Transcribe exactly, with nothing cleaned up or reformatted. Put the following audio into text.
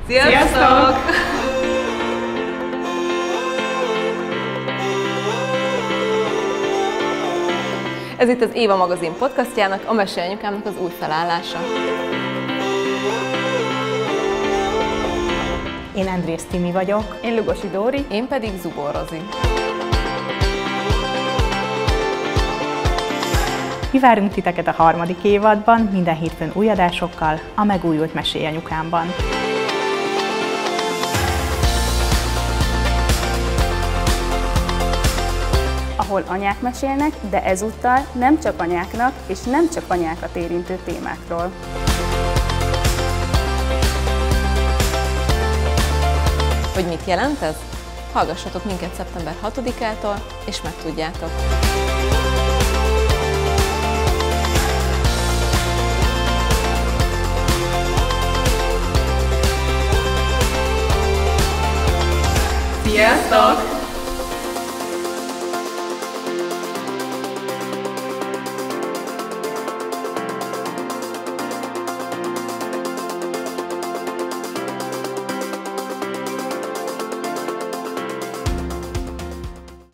Sziasztok! Sziasztok! Ez itt az Éva magazin podcastjának, a Mesélyanyukámnak az új felállása. Én Andrész Timi vagyok. Én Lugosi Dóri. Én pedig Zubor Rozi. Mi várunk titeket a harmadik évadban, minden hétfőn új adásokkal, a megújult Mesélyanyukámban. Ahol anyák mesélnek, de ezúttal nem csak anyáknak és nem csak anyákat érintő témákról. Hogy mit jelent ez? Hallgassatok minket szeptember hatodikától, és megtudjátok. Sziasztok!